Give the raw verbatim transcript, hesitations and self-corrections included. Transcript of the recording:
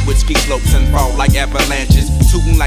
with ski slopes and fall like avalanches. Tootin'